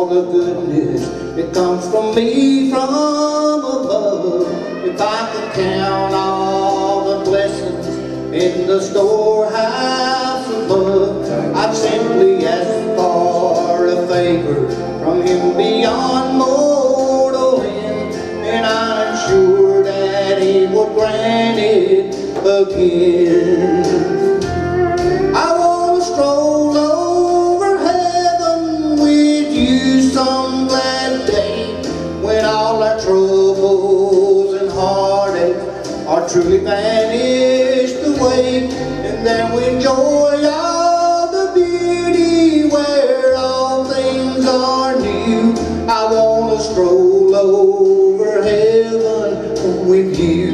all the goodness that comes from me from above. If I could count all the blessings in the storehouse above, I'd simply ask for a favor from Him beyond mortal end, and I'm sure that He would grant it again. I want to stroll over heaven with you some glad day, when all our troubles and heartaches are truly vanished away, and then we enjoy all the beauty where all things are new. I want to stroll over heaven with you.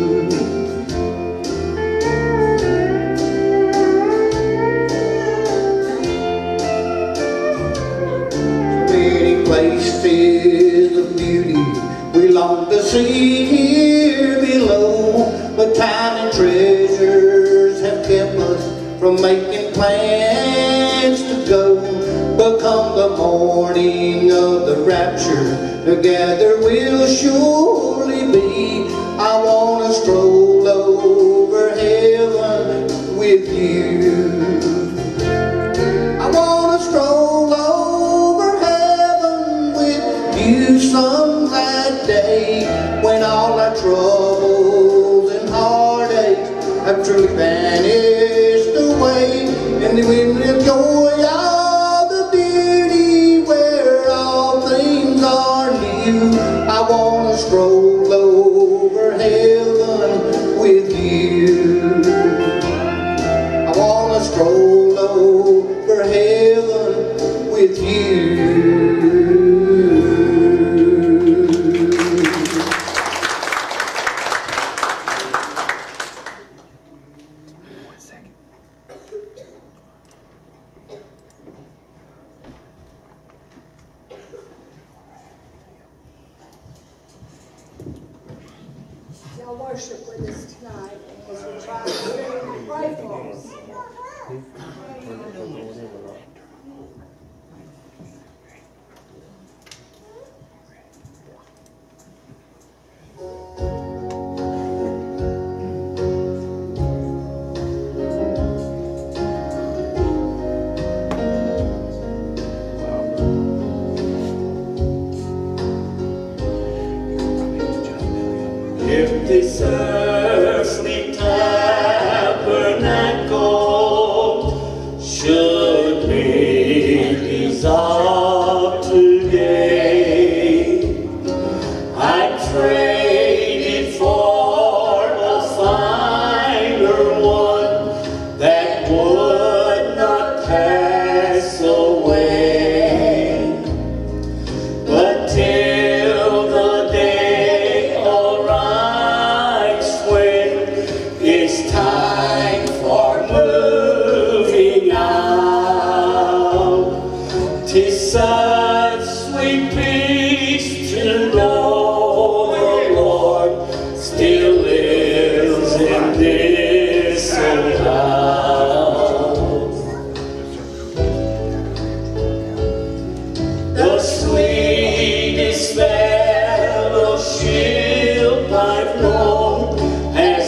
Places of beauty we long to see here below, but time and treasures have kept us from making plans to go. But come the morning of the rapture, together we'll surely be. I want to stroll over heaven with you. I want to stroll over heaven with you some glad day, when all our troubles and heartaches have truly vanished away, and then we enjoy all the beauty where all things are new. I want to stroll over heaven with you. I want to stroll over heaven with you. Y'all worship with us tonight as we try to hear and pray for us. If this earthly tabernacle should be dissolved today, I'd trade it for a finer one that would not pass away. But till the day arrives when it's time for moving out, 'tis such sweet peace to know the Lord still lives in this old house. The sweetest fellowship I've known has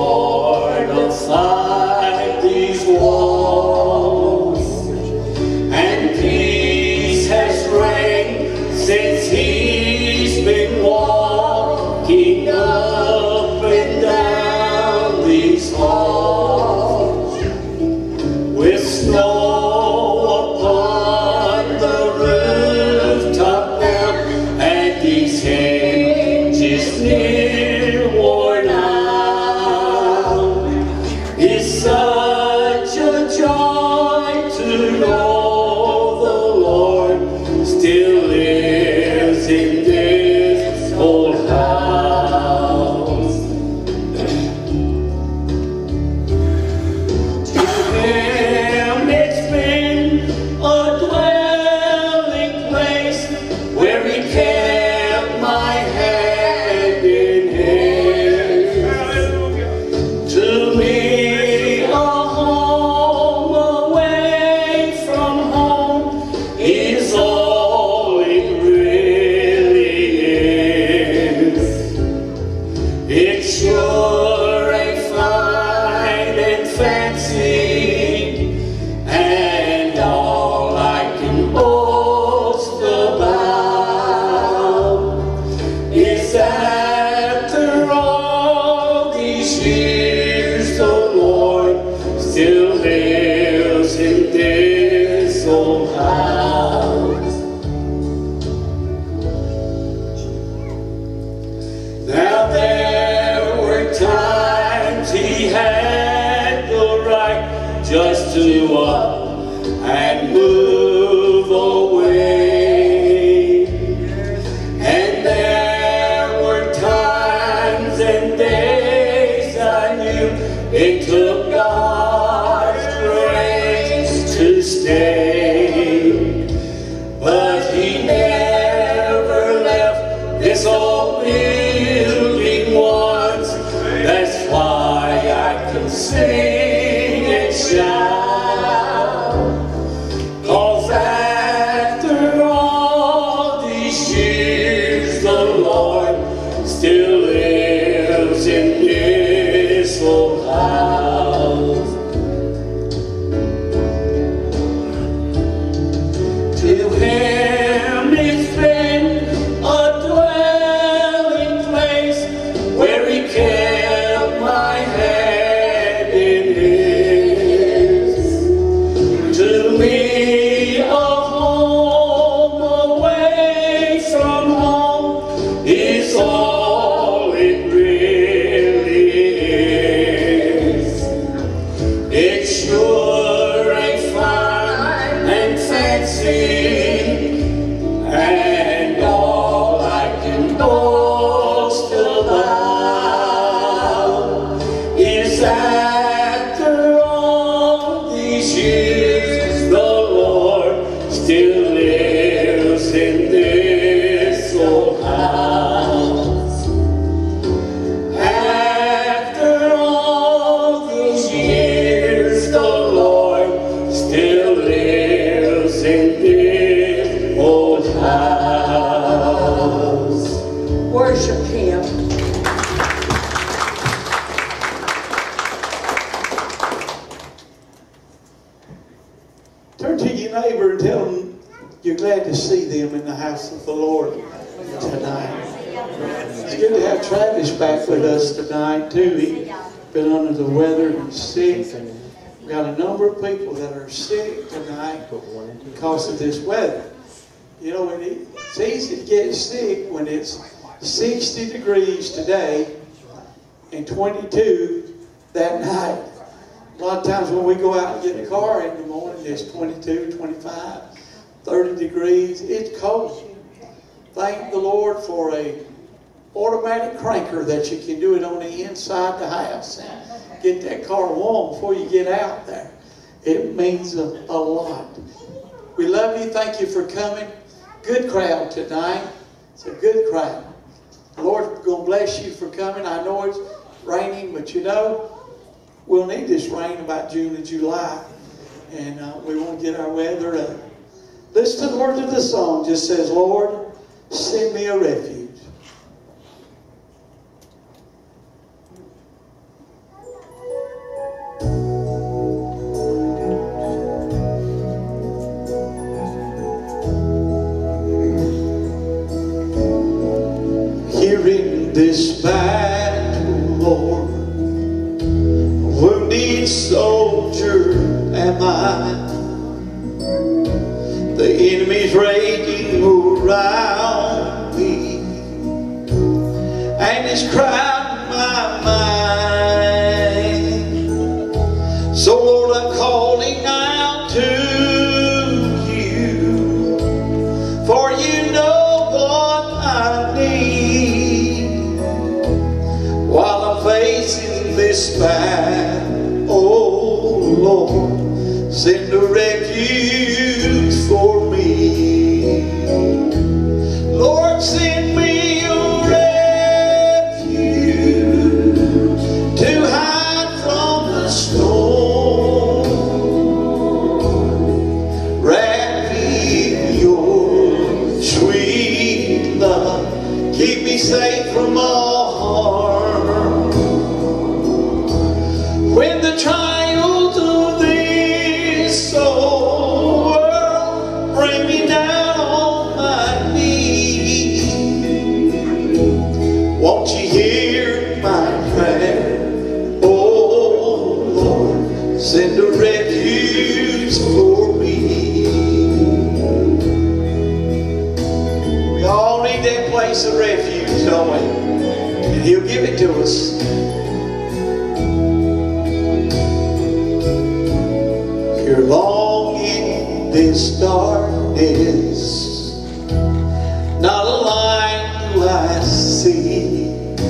fortified these walls, and peace has reigned since He's been walking up and down these halls, with snow upon the rooftop now, and these hinges near worn out. It's such a joy to know the Lord still lives in this old house. To Him it's been a dwelling place, where He kept my hand in His. To me a home away from this old house. Now there were times he had the right just to up and move away. And there were times and days I knew it took God's grace to stay. But he never left this old building once. That's why I can sing and shout. 'Cause after all these years, the Lord still lives in this old house. To him it's been a dwelling place where he kept my hand in his. To me, a home away from home is all it really is. It sure ain't fine and fancy, and all I can boast about is after all these years, the Lord still lives in this old house. After all these years, the Lord still lives in this old house. Worship him. Turn to your neighbor and tell them you're glad to see them in the house of the Lord tonight. It's good to have Travis back with us tonight too. He's been under the weather and sick. We've got a number of people that are sick tonight because of this weather. You know, it's easy to get sick when it's 60 degrees today and 22 that night. A lot of times when we go out and get in the car in the morning, it's 22, 25, 30 degrees. It's cold. Thank the Lord for a automatic cranker that you can do it on the inside the house and get that car warm before you get out there. It means a lot. We love you. Thank you for coming. Good crowd tonight. It's a good crowd. The Lord's going to bless you for coming. I know it's raining, but you know, we'll need this rain about June and July. And we won't get our weather up. Listen to the words of the song. Just says, Lord, send me a refuge. Here in this battle, Lord, wounded soldier am I. The enemy's raging around me, and it's crowding my mind. So Lord, I'm calling out to you, for you know what I need while I'm facing this battle. Oh Lord, send a refuge for me. Lord, send me a refuge. it, don't we? And He'll give it to us. You're long in this darkness, not a light do I see.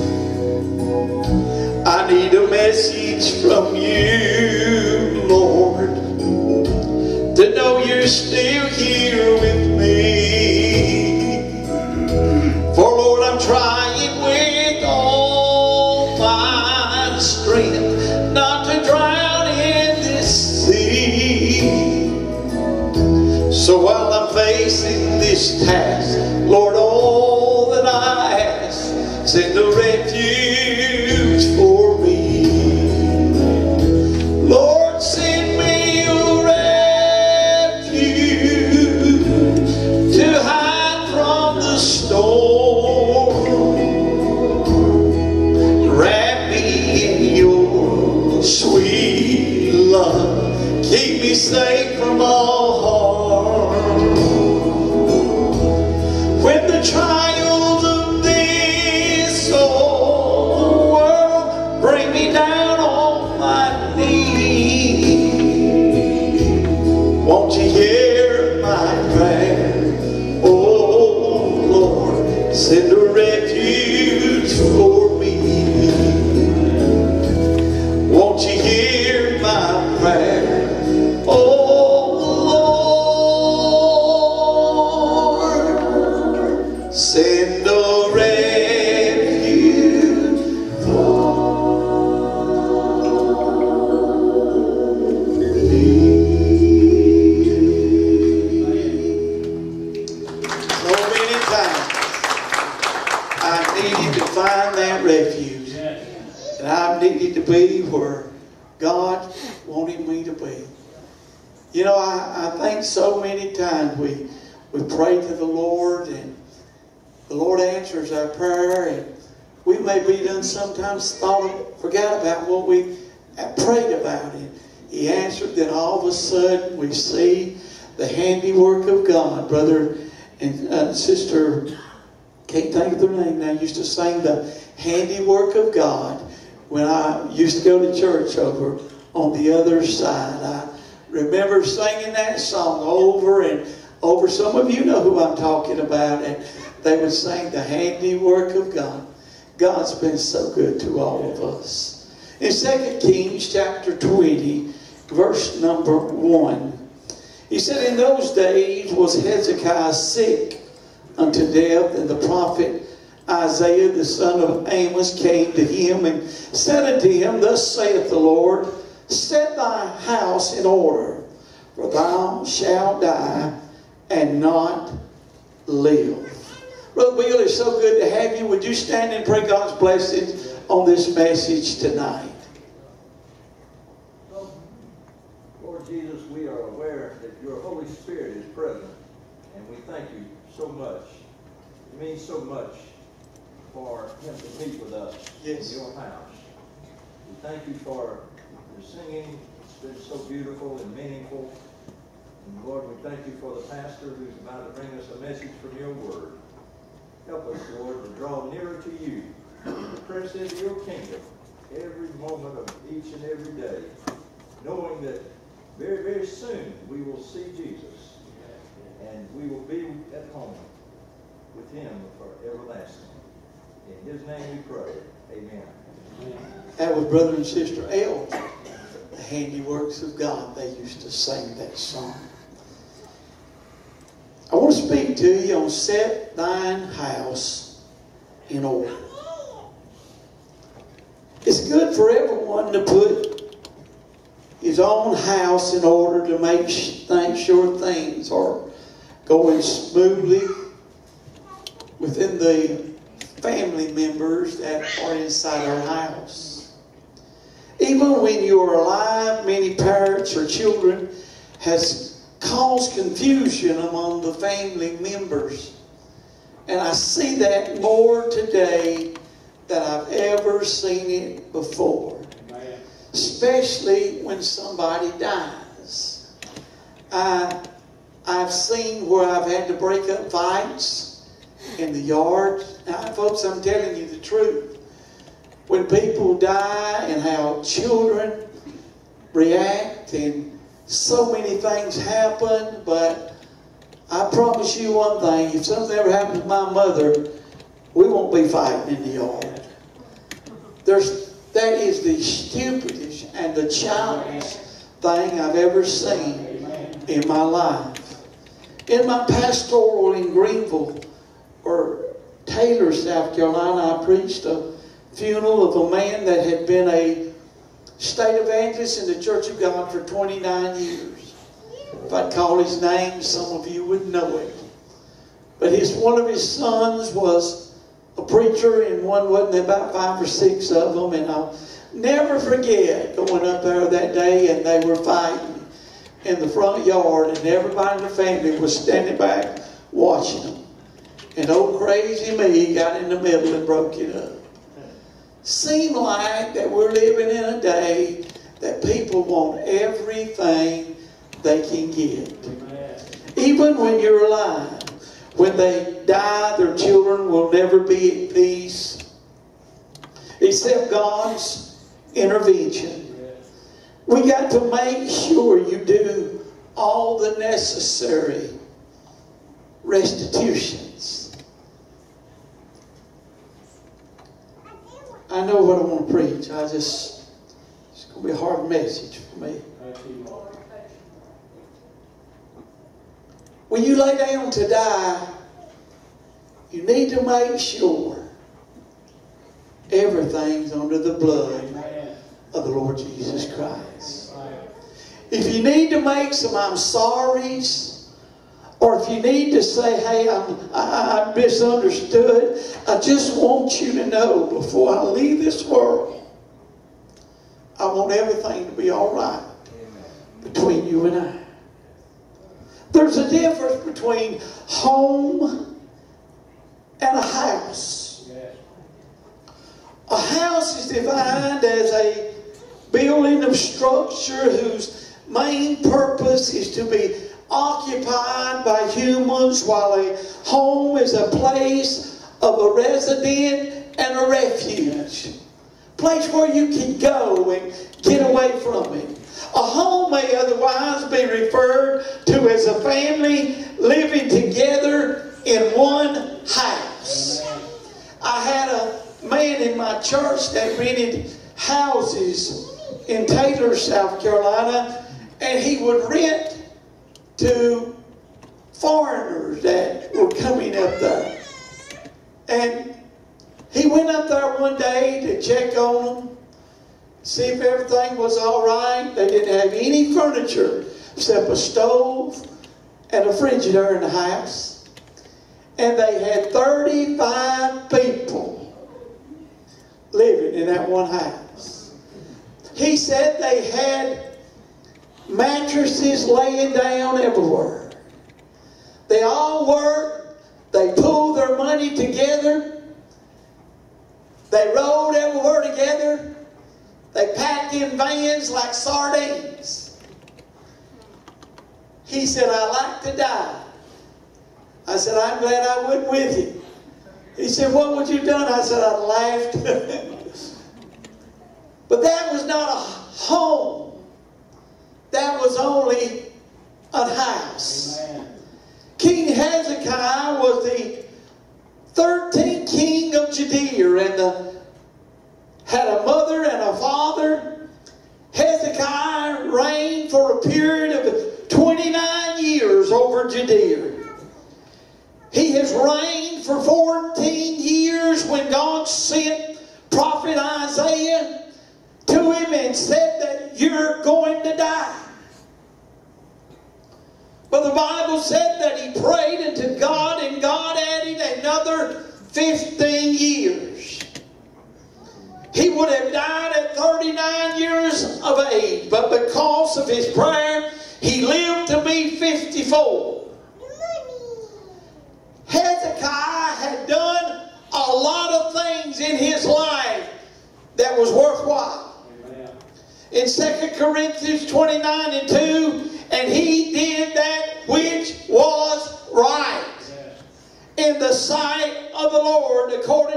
I need a message from you, Lord, to know you're still here with me. For Lord, I'm trying with all my strength not to drown in this sea. So while I'm facing this task, Lord, all that I ask, send a refuge for me. Lord, send me a refuge to hide from the storm. Wrap me in your sweet love. Keep me safe from all harm. When the trials of this old world bring me down on my knees, won't you hear my prayer? Oh Lord, send a refuge for me. Won't you hear my prayer? Oh Lord, send a refuge for me. So many times I needed to find that refuge, and I needed to be where God wanted me to be. You know, I think so many times we pray to the Lord, and the Lord answers our prayer, and we may be done sometimes forgot about what we prayed about, and He answered. Then all of a sudden we see the handiwork of God. Brother and sister, can't think of their name now, used to sing the handiwork of God when I used to go to church over on the other side. I remember singing that song over and over. Some of you know who I'm talking about, and they would sing the handiwork of God. God's been so good to all of us. In 2 Kings chapter 20, verse number 1, he said, in those days was Hezekiah sick unto death, and the prophet Isaiah the son of Amos came to him and said unto him, thus saith the Lord, set thy house in order, for thou shalt die and not live. Brother Bill, it's so good to have you. Would you stand and pray God's blessings on this message tonight? Lord Jesus, we are aware that your Holy Spirit is present, and we thank you so much. It means so much for Him to meet with us in your house. We thank you for the singing. It's been so beautiful and meaningful. And Lord, we thank you for the pastor who's about to bring us a message from your word. Help us, Lord, to draw nearer to you, to press into your kingdom every moment of each and every day, knowing that very, very soon we will see Jesus, and we will be at home with Him for everlasting. In His name we pray. Amen. That was Brother and Sister L. The handiworks of God. They used to sing that song. I want to speak to you on set thine house in order. It's good for everyone to put his own house in order to make sure things are going smoothly within the family members that are inside our house. Even when you are alive, many parents or children has caused confusion among the family members. And I see that more today than I've ever seen it before. Amen. Especially when somebody dies. I've seen where I've had to break up fights in the yard. Now, folks, I'm telling you the truth. When people die and how children react and so many things happen, but I promise you one thing, if something ever happened to my mother, we won't be fighting in the yard. That is the stupidest and the childish thing I've ever seen in my life. In my pastoral in Greenville, or Taylor, South Carolina, I preached a funeral of a man that had been a state evangelist in the Church of God for 29 years. If I'd call his name, some of you would know him. But one of his sons was a preacher, and one wasn't, about 5 or 6 of them. And I'll never forget going up there that day, and they were fighting in the front yard, and everybody in the family was standing back watching them. And old crazy me got in the middle and broke it up. Seemed like that we're living in a day that people want everything they can get. Even when you're alive. When they die, their children will never be at peace except God's intervention. We got to make sure you do all the necessary restitutions. I know what I want to preach. It's going to be a hard message for me. When you lay down to die, you need to make sure everything's under the blood of the Lord Jesus Christ. If you need to make some I'm sorry's, or if you need to say, hey, I misunderstood, I just want you to know before I leave this world, I want everything to be all right between you and I. There's a difference between home and a house. A house is defined as a building of structure whose main purpose is to be occupied by humans, while a home is a place of a resident and a refuge. Place where you can go and get away from it. A home may otherwise be referred to as a family living together in one house. I had a man in my church that rented houses in Taylor, South Carolina, and he would rent to foreigners that were coming up there. And he went up there one day to check on them, see if everything was all right. They didn't have any furniture except a stove and a Frigidaire in the house. And they had 35 people living in that one house. He said they had mattresses laying down everywhere. They all worked. They pulled their money together. They rode everywhere together. They packed in vans like sardines. He said, I like to die. I said, I'm glad I went with you. He said, what would you have done? I said, I laughed. But that was not a home. That was only a house. Amen. King Hezekiah was the 13th king of Judea, and had a mother and a father. Hezekiah reigned for a period of 29 years over Judea. He has reigned for 14 years when God sent prophet Isaiah to him and said that you're going to die. But the Bible said that he prayed unto God, and God added another 15 years. He would have died at 39 years of age, but because of his prayer, he lived to be 54. Hezekiah had done a lot of things in his life that was worthwhile. Amen. In 2 Corinthians 29:2, and he did that which was right in the sight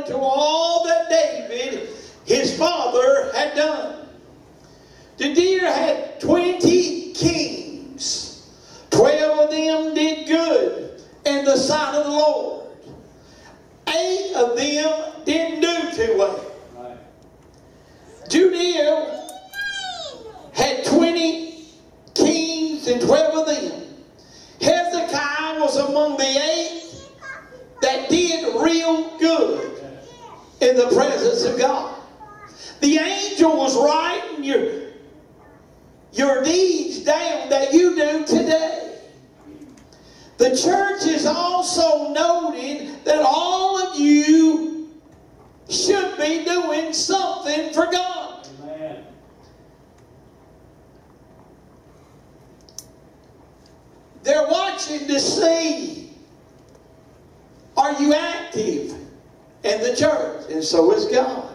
to all that David, his father, had done. The deer had 20 kings. 12 of them did good in the sight of the Lord. 8 of them didn't do too well. Judah had 20 kings and 12 of them. Hezekiah was among the 8 that did real good in the presence of God. The angel was writing your deeds down that you do today. The church is also noting that all of you should be doing something for God. Amen. They're watching to see, are you active in the church? And so is God.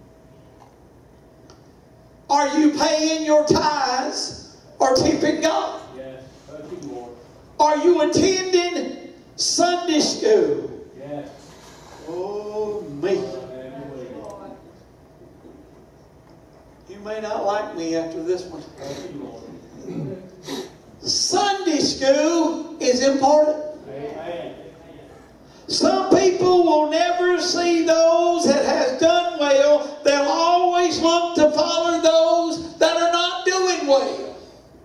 Are you paying your tithes or keeping God? Yes. Thank you, Lord. Are you attending Sunday school? Yes. Oh, me. Hallelujah. You may not like me after this one. Thank you, Lord. Sunday school is important. Amen. Some people will never see those that has done well. They'll always look to follow those that are not doing well.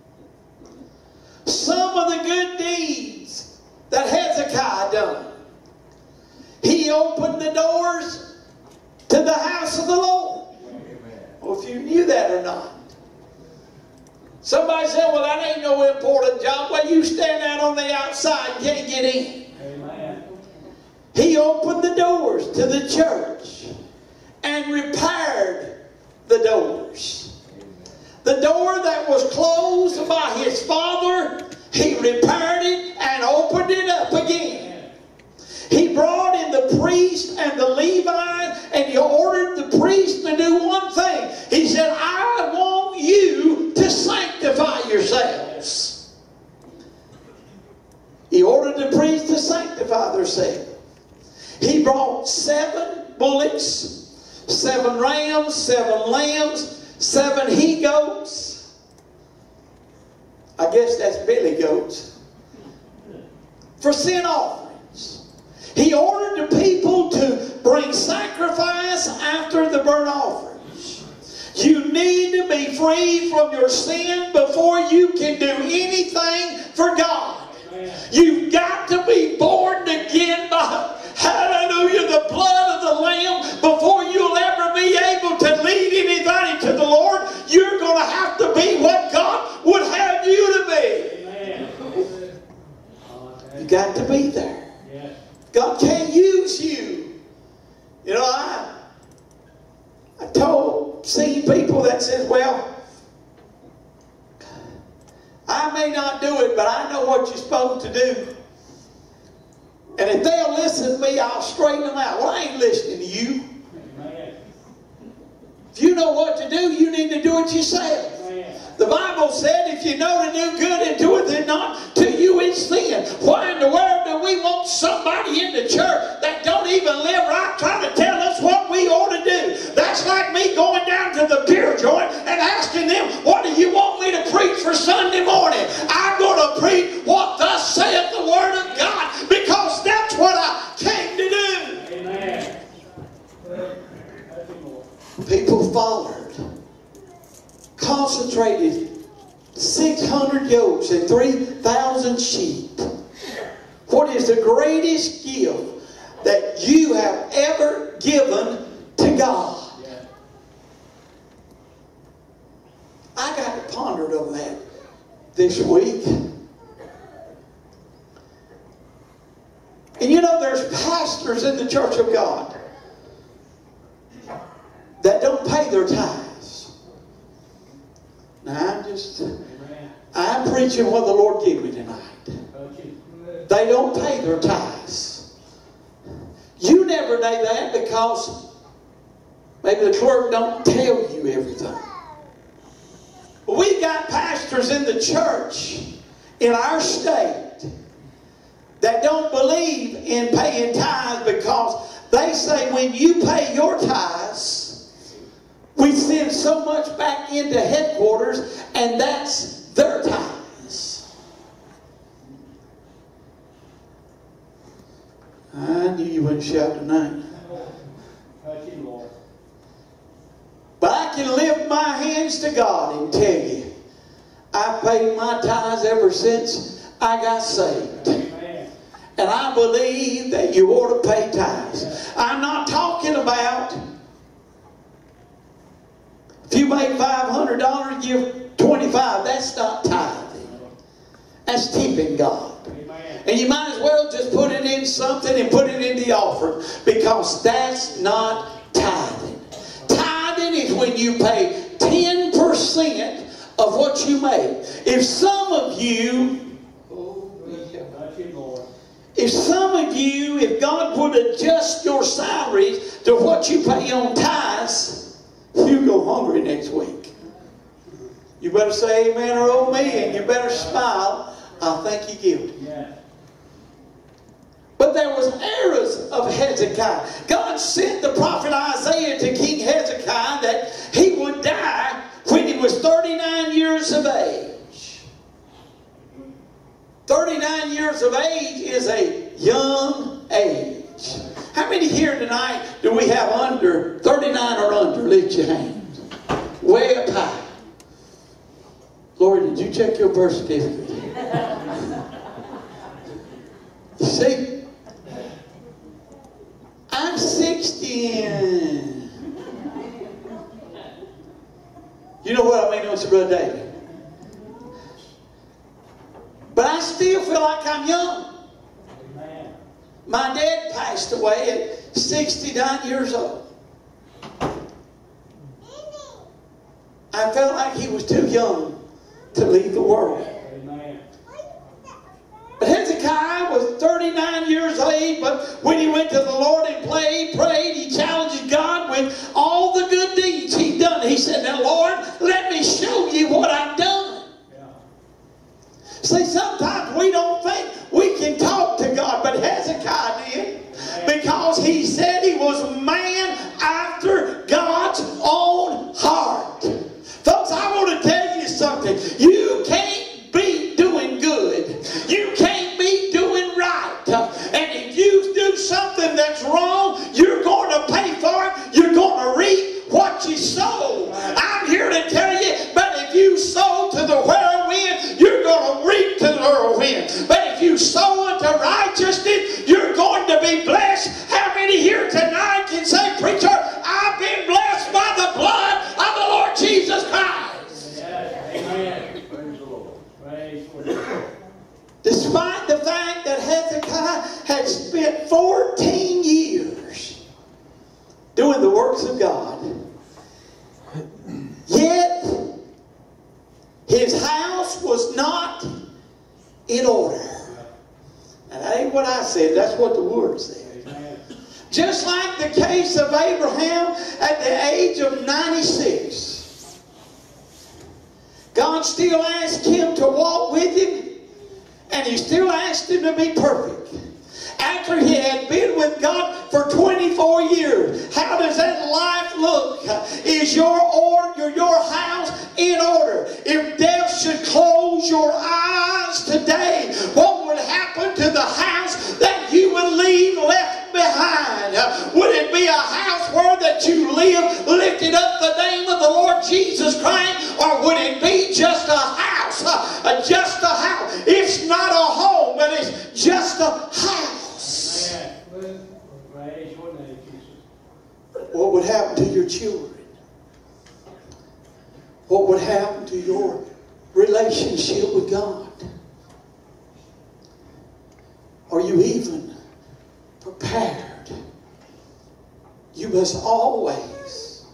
Some of the good deeds that Hezekiah done. He opened the doors to the house of the Lord. Well, if you knew that or not. Somebody said, well, that ain't no important job. Well, you stand out on the outside and can't get in. Amen. He opened the doors to the church and repaired the doors. The door that was closed by his father, he repaired it and opened it up again. He brought in the priest and the Levites, and he ordered the priest to do one thing. He said, I want you to sanctify yourselves. He ordered the priests to sanctify themselves. He brought 7 bullocks, 7 rams, 7 lambs, 7 he-goats. I guess that's billy goats. For sin offerings. He ordered the people to bring sacrifice after the burnt offerings. You need to be free from your sin before you can do anything for God. You've got to be born again by, hallelujah, the blood of the Lamb before you'll ever be able to lead anybody to the Lord. You're going to have to be what God would have you to be. Amen. You got to be there. Yes. God can't use you. You know, I seen people that says, well, I may not do it, but I know what you're supposed to do. And if they'll listen to me, I'll straighten them out. Well, I ain't listening to you. Amen. If you know what to do, you need to do it yourself. Amen. The Bible said if you know to do good and do it not, to you it's sin. Why in the world do we want somebody in the church that don't even live right trying to tell us what we ought to do? That's like me going down to the beer joint and asking them, what do you want me to preach for Sunday morning? I'm going to preach what thus saith the Word of God, because that's what I came to do. Amen. People followed, concentrated 600 yokes and 3,000 sheep. What is the greatest gift that you have ever given to God? I got to ponder over that this week. And you know, there's pastors in the church of God that don't pay their tithes. Now I'm preaching what the Lord gave me tonight. They don't pay their tithes. You never know that because maybe the clerk don't tell you everything. But we got pastors in the church in our state that don't believe in paying tithes because They say when you pay your tithes, we send so much back into headquarters, and that's their tithes. I knew you wouldn't shout tonight. Touch him, Lord. But I can lift my hands to God and tell you, I paid my tithes ever since I got saved. Amen. And I believe that you ought to pay tithes. I'm not talking about if you make $500, give $25. That's not tithing. That's tipping God. Amen. And you might as well just put it in something and put it in the offering, because that's not tithing. Tithing is when you pay 10% of what you make. If some of you, Touch him, Lord. if God would adjust your salaries to what you pay on tithes, you go hungry next week. You better say amen or oh me, and you better smile. I think you're guilty. Yes. But there was eras of Hezekiah. God sent the prophet Isaiah to King Hezekiah that he would die when he was 39 years of age. 39 years of age is a young age. How many here tonight do we have under 39 or under? Lift your hands. Way up high. Lord, did you check your birth certificate? You see? I'm 60 and... You know what I mean, don't you, Brother David? But I still feel like I'm young. Amen. My dad passed away at 69 years old. I felt like he was too young to leave the world. Amen. But Hezekiah was 39 years of age, but when he went to the Lord and prayed, he challenged God with all the good deeds he'd done. He said, now Lord, let me show you what I've done. Yeah. See, sometimes we don't think we can talk to God, but Hezekiah did, because he said he was a man after God's own heart. Folks, I want to tell you something. You can't be doing good. You can't be doing right. And if you do something that's wrong, you're going to pay for it. You're going to reap what you sow. I'm here to tell you, but if you sow to the whirlwind, you're going to reap to the whirlwind. But if you sow unto righteousness, you're going to be blessed. How many here tonight can say, preacher, I've been blessed by the blood of the Lord Jesus Christ? Yes. Amen. Praise the Lord. Praise the Lord. Despite the fact that Hezekiah had spent 14 years doing the works of God, yet his house was not in order. And that ain't what I said, that's what the Word said. Amen. Just like the case of Abraham at the age of 96. God still asked him to walk with him, and he still asked him to be perfect. After he had been with God for 24 years, how does that life look? Is your house in order? If death should close your eyes today, what would happen to the house that you would leave left behind? Would it be a house where that you live, lifted up the name of the Lord Jesus Christ, or would it be just a house? Just a house. It's not a home, but it's just a house. Amen. Praise your name, Jesus. What would happen to your children? What would happen to your relationship with God? Are you even prepared? You must always,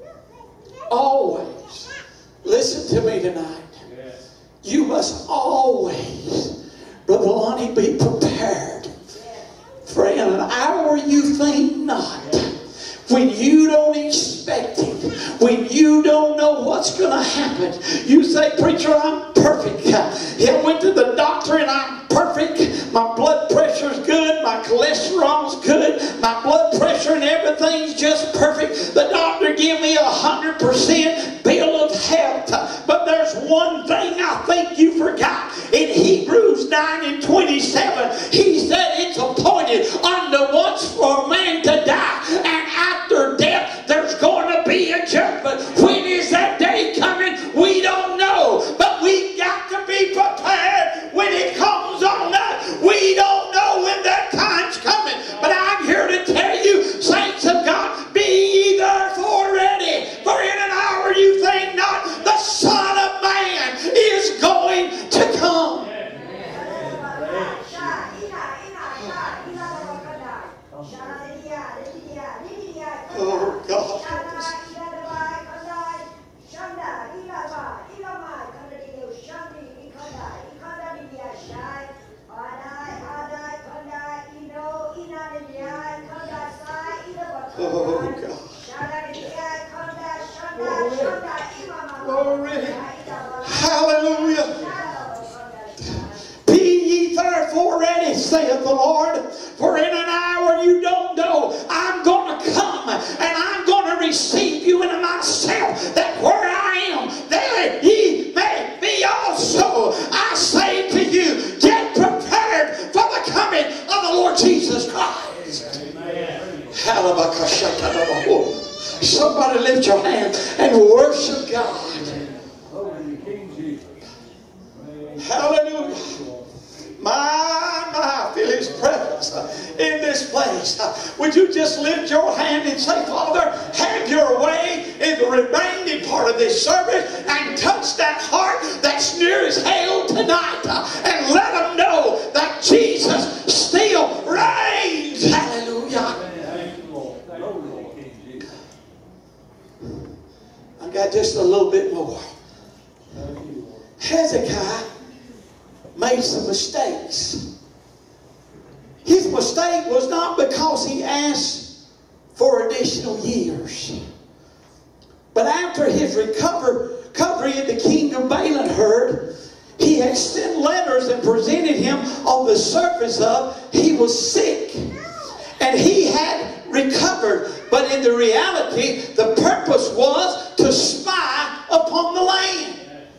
listen to me tonight. Yes. You must always, Brother Lonnie, be prepared for an hour you think not. When you don't expect it, when you don't know what's going to happen, you say, preacher, I'm perfect. I went to the doctor and I'm perfect. My blood pressure's good. My cholesterol's good. My blood pressure 27, he said it's appointed unto once for a man to die, and after death there's going to be a judgment. When is that day coming? We don't know, but we got to be prepared when it comes on us. We don't know when that time's coming, but I'm here to tell you, saints of God, be ye therefore ready, for in an hour you think not, the Son of Man is going to come. Oh God. Oh God. Glory. Hallelujah. Be ye therefore ready, saith the Lord, for in an hour you don't know, I'm going to come and I'm going to receive you into myself, that where I am, there ye may be also. I say to you, get prepared for the coming of the Lord Jesus Christ. Amen. Somebody lift your hand and worship God. Hallelujah. I feel His presence in this place. Would you just lift your hand and say, Father, have your way in the remaining part of this service and touch that heart that's near as hell tonight, and let them know that Jesus still reigns. Hallelujah. I got just a little bit more. Hezekiah made some mistakes. His mistake was not because he asked for additional years, but after his recovery in the king of Baalim heard, he had sent letters and presented him on the surface of he was sick and he had recovered, but in the reality the purpose was to spy upon the land.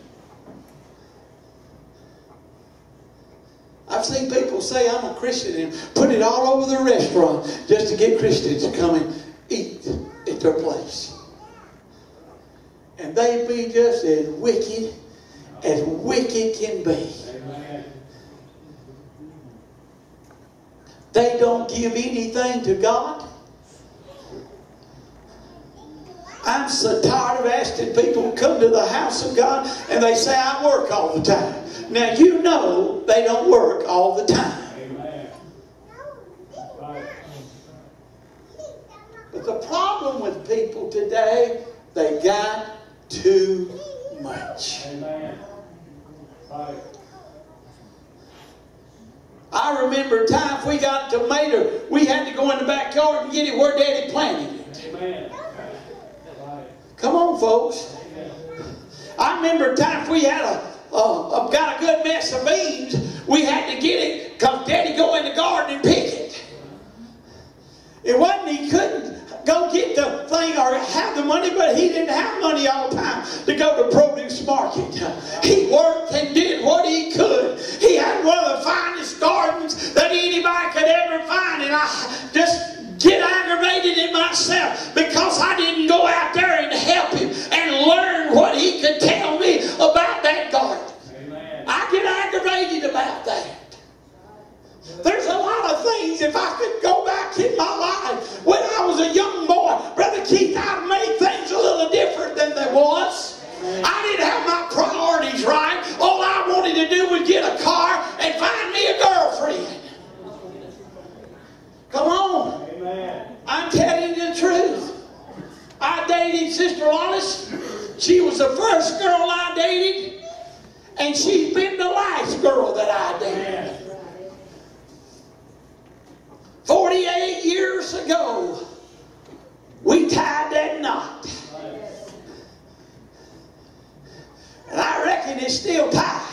I've seen people say I'm a Christian and put it all over the restaurant just to get Christians to come and eat at their place. And they be just as wicked can be. Amen. They don't give anything to God. I'm so tired of asking people to come to the house of God and they say I work all the time. Now you know they don't work all the time. Amen. But the problem with people today, they got too much. Amen. I remember a time if we got a tomato, we had to go in the backyard and get it where Daddy planted it. Amen. Come on, folks. I remember a time if we had got a good mess of beans, we had to get it because Daddy go in the garden and pick it. It wasn't he couldn't go get the thing or have the money, but he didn't have money all the time to go to produce market. He worked and did what he could. He had one of the finest gardens that anybody could ever find, and I just get aggravated in myself because I didn't go out there and help him and learn what he could tell me about that garden. Amen. I get aggravated about that. There's a lot of things, if I could go back in my life when I was a young boy, Brother Keith, I'd made things a little different than they was. I didn't have my priorities right. All I wanted to do was get a car and find me a girlfriend. Come on. Amen. I'm telling you the truth. I dated Sister Lois. She was the first girl I dated, and she's been the last girl that I dated. 48 years ago, we tied that knot. And I reckon it's still tied.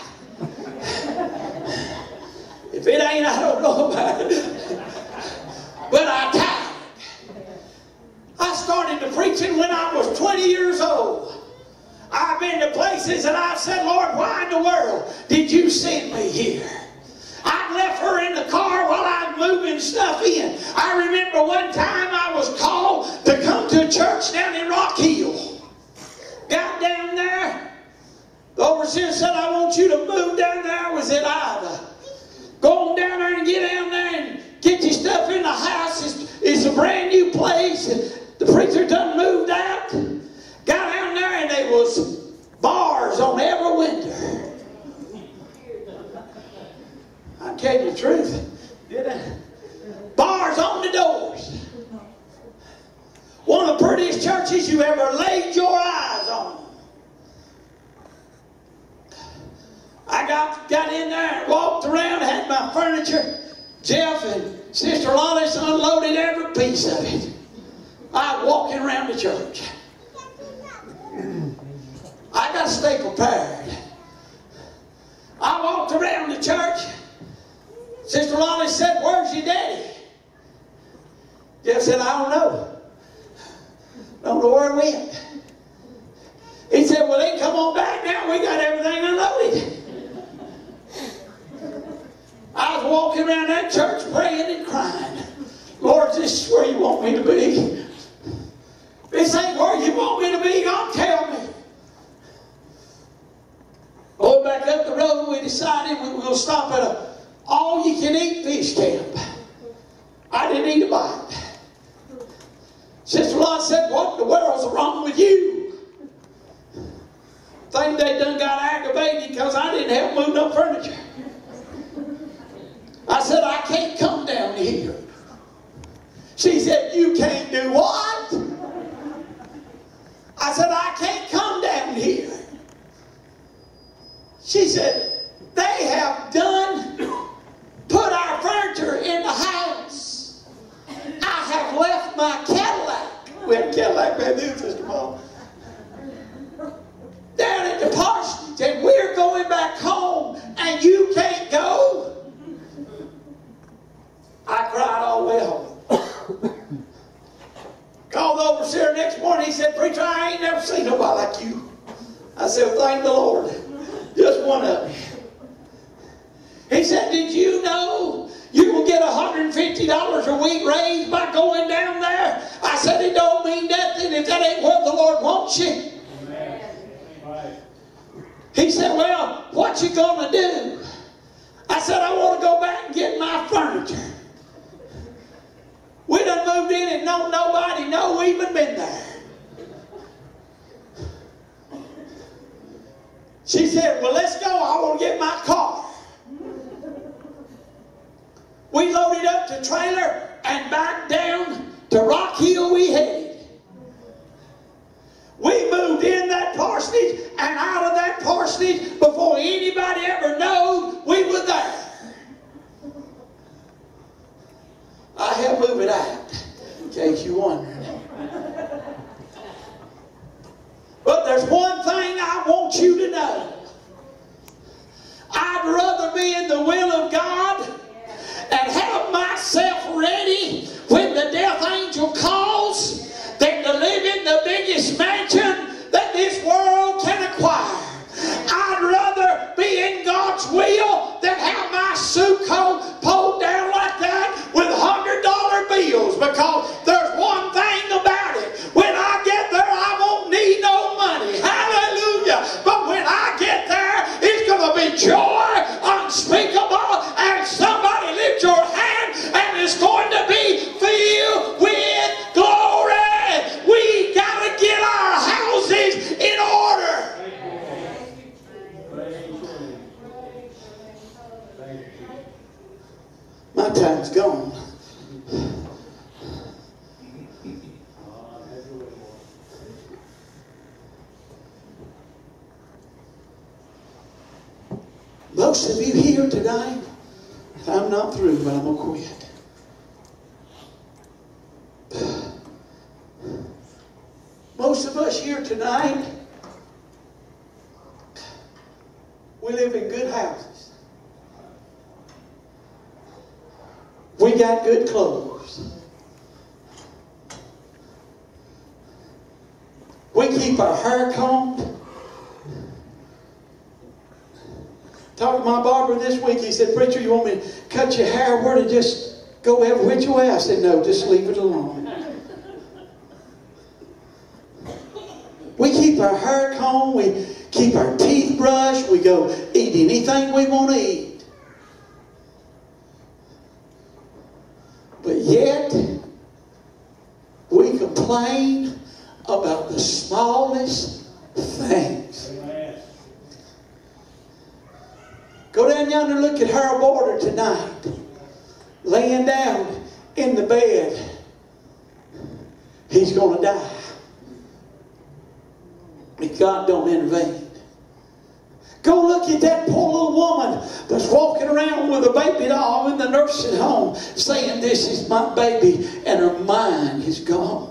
If it ain't, I don't know about it. But I tied it. I started to preaching when I was 20 years old. I've been to places and I've said, Lord, why in the world did you send me here? I'd I left her in the car while I was moving stuff in. I remember one time I was called to come to a church down in Rock Hill. Got down there. The overseer said, I want you to move down there. I was at Ida. Go on down there and get down there and get your stuff in the house. It's a brand new place. The preacher done moved out. Got down there and there was bars on every window. I'll tell you the truth. Did I? Bars on the doors. One of the prettiest churches you ever laid your eyes on. I got in there and walked around, had my furniture. Jeff and Sister Lawless unloaded every piece of it. I was walking around the church. I got to stay prepared. I walked around the church. Sister Lawless said, where's your daddy? Jeff said, I don't know. Don't know where he went. He said, well, then come on back now. We got everything unloaded. I was walking around that church praying and crying. Lord, this is where you want me to be. This ain't where you want me to be. God, tell me. Going back up the road, we decided we were going to stop at a all-you-can-eat fish camp. I didn't eat a bite. Sister Lott said, what in the world's wrong with you? Think they done got aggravated because I didn't help move no furniture. I said, I can't come down here. She said, you can't do what? I said, I can't come down here. She said, they have put our furniture in the house. I have left my Cadillac. We had a Cadillac back then, Sister Mom. Down at the parsonage, and we're going back home, and you can't go. I cried all the way home. Called the overseer next morning. He said, preacher, I ain't never seen nobody like you. I said, well, thank the Lord. Just one of me. He said, did you know you will get $150 a week raise by going down there? I said, it don't mean nothing if that ain't where the Lord wants you. Right. He said, well, what you gonna do? I said, I want to go back and get my furniture. We done moved in and nobody know we even been there. She said, well, let's go. I want to get my car. We loaded up the trailer and back down to Rock Hill we headed. We moved in that parsonage and out of that parsonage before anybody ever knew we were there. I helped move it out, in case you wondered. But there's one thing I want you to know. I'd rather be in the will of God and have myself ready when the death angel calls than to live in the biggest mansion that this world can acquire. I'd rather be in God's will than have my suit coat pulled down like that with $100 bills, because there's one thing about it. When I get there, I won't need no money. Hallelujah. But when I get there, it's going to be joy unspeakable, and somebody lift your hand and it's going to be filled with glory. We got to get our houses in order. My time's gone. Most of you here tonight, I'm not through, but I'm going to quit. Most of us here tonight, we live in good houses. We got good clothes. We keep our hair combed. Talking my barber this week. He said, "Preacher, you want me to cut your hair? Where to just go every which way?" I said, "No, just leave it alone." We keep our hair combed. We keep our teeth brushed. We go eat anything we want to eat. But yet, we complain about the smallest things. Amen. Go down yonder and look at Harold Border tonight, laying down in the bed. He's going to die if God don't intervene. Go look at that poor little woman that's walking around with a baby doll in the nursing home saying, "This is my baby," and her mind is gone.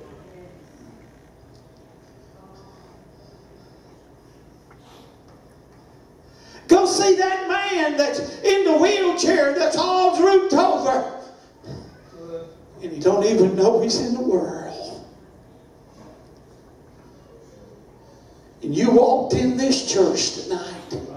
Go see that man that's in the wheelchair that's all drooped over. And he don't even know he's in the world. And you walked in this church tonight.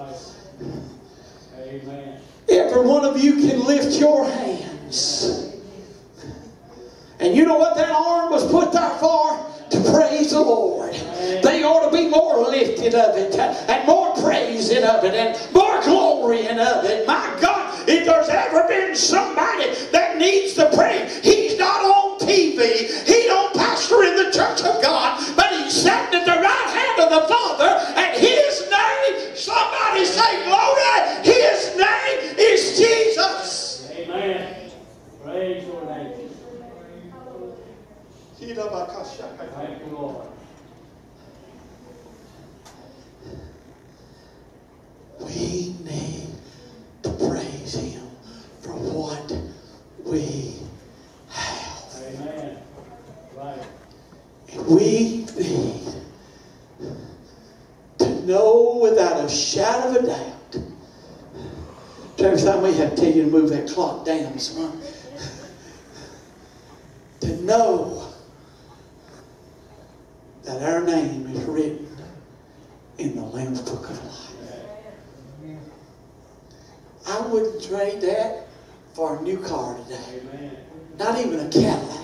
Amen. Every one of you can lift your hands. And you know what that arm was put there for? To praise the Lord. They ought to be more lifted of it, and more praising of it, and more glorying of it. My God, if there's ever been somebody that needs to pray, he's not on TV. He don't pastor in the church of God, but he's sitting at the right hand of the Father, and his name, somebody say glory, his name is Jesus. Amen. Praise your name. Thank you, Lord. We need to praise Him for what we have. Amen. Right. And we need to know without a shadow of a doubt. Every time we have to tell you to move that clock down, son. To know that our name is written in the Lamb's Book of Life. I wouldn't trade that for a new car today. Amen. Not even a Cadillac.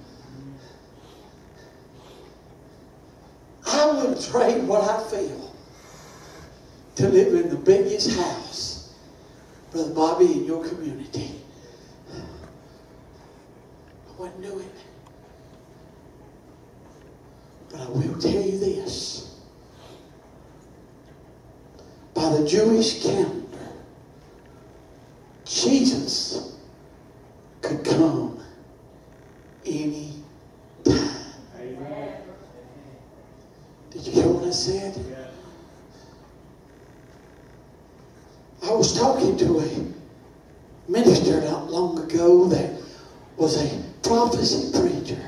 I wouldn't trade what I feel to live in the biggest house, Brother Bobby, in your community. I wouldn't do it. But I will tell you this. By the Jewish calendar, Jesus could come any time. Amen. Did you hear what I said? Yes. I was talking to a minister not long ago that was a prophecy preacher.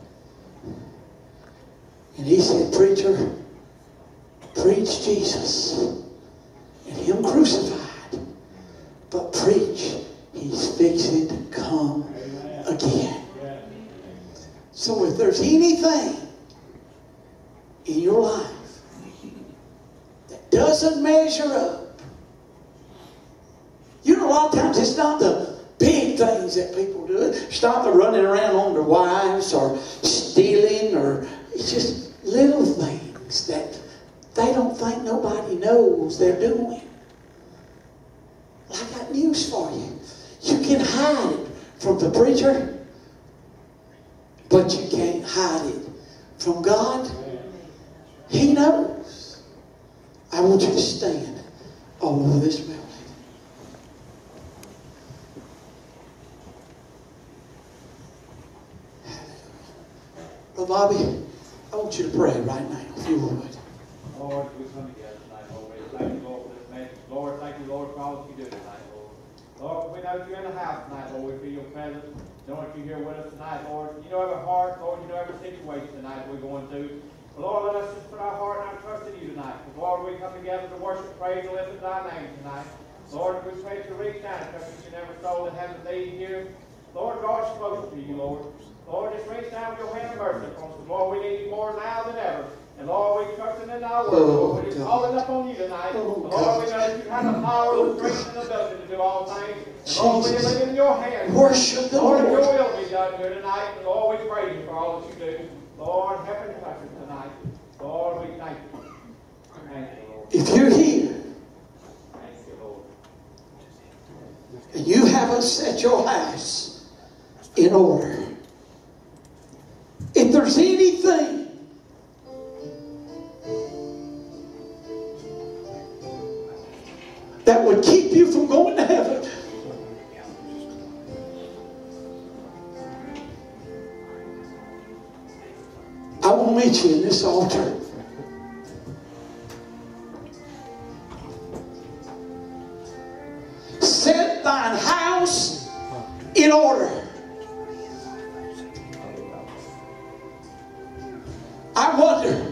And he said, "Preacher, preach Jesus and Him crucified. But preach, He's fixing to come again." Yes. So if there's anything in your life that doesn't measure up, you know, a lot of times it's not the big things that people do. It's not the running around on their wives or stealing, or it's just little things that they don't think nobody knows they're doing. Well, I got news for you. You can hide it from the preacher, but you can't hide it from God. He knows. I want you to stand all over this building. Well, Bobby, I want you to pray right now, if you would. Lord, we come together tonight, Lord. We thank you, Lord, for this message. Lord, thank you, Lord, for all that you do tonight, Lord. Lord, we know that you're in the house tonight, Lord. We feel your presence. Lord, you're here with us tonight, Lord. You know every heart, Lord. You know every situation tonight that we're going through. But Lord, let us just put our heart and our trust in you tonight. Because, Lord, we come together to worship, praise, and lift up thy name tonight. Lord, we pray to reach down and touch each and every soul that has a need here. Lord, draw us closer to you, Lord. Lord, just reach down with your hand of mercy upon us. Lord, we need you more now than ever. And Lord, we trust in our word. Oh, Lord, we're God. calling up on you tonight. Oh, Lord, God. we know that you have the power, the strength, and the ability to do all things. And Lord, we Jesus. live in your hands. Worship the Lord, Lord. your will be done here tonight. And Lord, we praise you for all that you do. Lord, help and touch us tonight. Lord, we thank you. Thank you, Lord. If you're here Thank you, Lord. and you haven't set your house in order, if there's anything that would keep you from going to heaven, I will meet you in this altar. Set thine house in order. I wonder,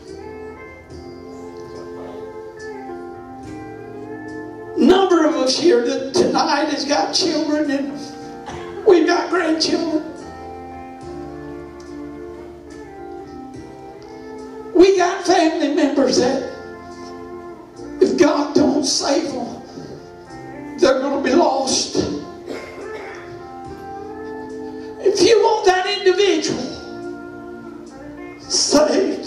number of us here that tonight has got children and we've got grandchildren. We got family members that if God don't save them, they're going to be lost. If you want that individual saved,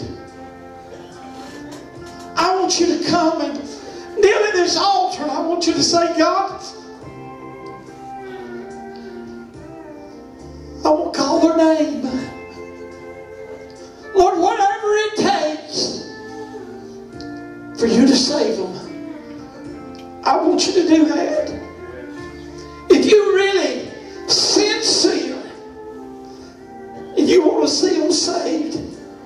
I want you to come and kneel at this altar. I want you to say, God, I will call their name. Lord, whatever it takes for you to save them, I want you to do that. If you really sincere and you want to see them saved,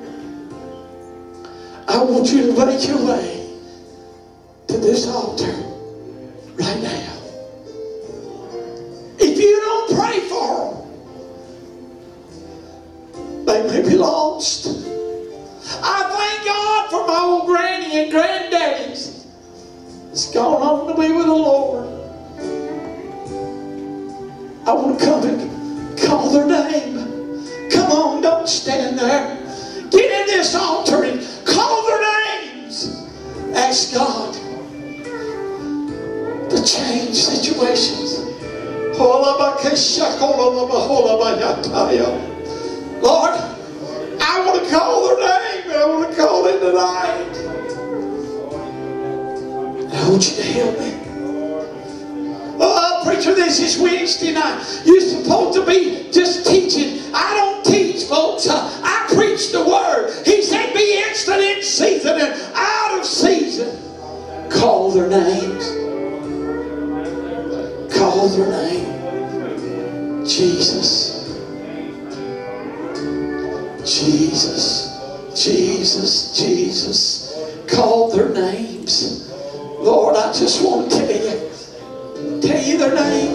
I want you to make your way to this altar right now. If you don't pray for them, they may be lost. I thank God for my old granny and granddaddies. It's gone on to be with the Lord. I want to come and call their name. Come on, don't stand there. Get in this altar and call their names. Ask God to change situations. Lord, I want to call their name and I want to call it tonight. I want you to help me. Oh, preacher, this is Wednesday night. You're supposed to be just teaching. I don't teach, folks. I preach the word. He said be instant in season and out of season. Call their names. Call their name. Jesus. Jesus. Jesus. Jesus. Call their names. Lord, I just want to tell you their name.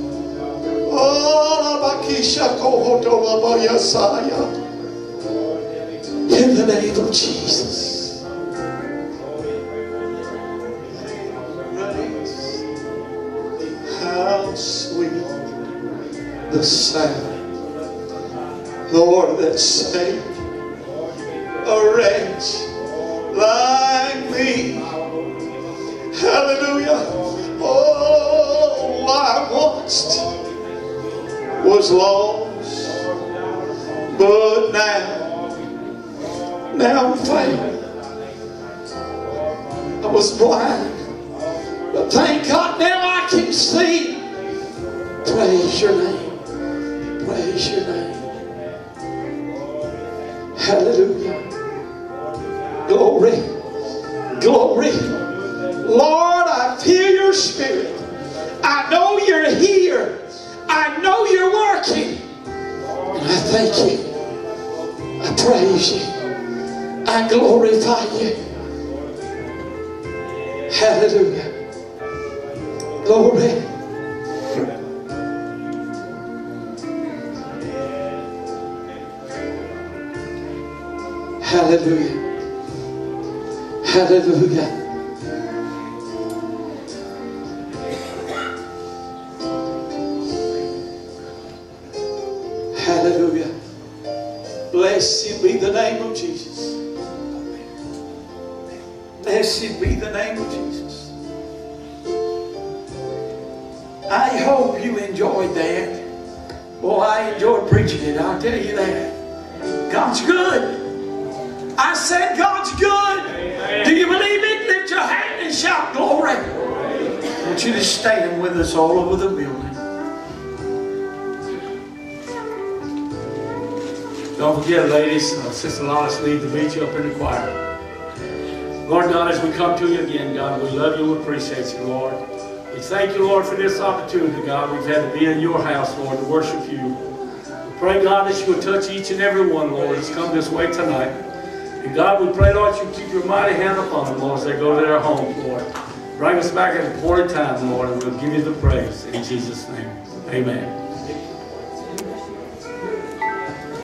In the name of Jesus. How sweet the sound, Lord, that saved a wretch like me. Hallelujah. Oh, I once was lost, but now I'm found. I was blind, but thank God now I can see. Praise your name. Praise your name. Hallelujah. Glory. Glory. Lord, I feel your spirit. I know you're here. I know you're working. And I thank you. I praise you. I glorify you. Hallelujah. Glory. Hallelujah. Hallelujah. Hallelujah. Blessed be the name of Jesus. Blessed be the name of Jesus. I hope you enjoyed that. Boy, I enjoyed preaching it, I'll tell you that. God's good. I said God's good. Do you believe it? Lift your hand and shout glory. I want you to stand with us all over the building. Don't forget, ladies, Sister Lois needs to meet you up in the choir. Lord God, as we come to you again, God, we love you and appreciate you, Lord. We thank you, Lord, for this opportunity, God. We've had to be in your house, Lord, to worship you. We pray, God, that you would touch each and every one, Lord, that's come this way tonight. And God, we pray, Lord, you keep your mighty hand upon them, Lord, as they go to their homes, Lord. Bring us back at a appointed time, Lord, and we'll give you the praise. In Jesus' name, amen.